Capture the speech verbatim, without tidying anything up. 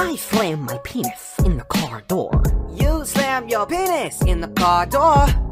I slam my penis in the car door. You slam your penis in the car door.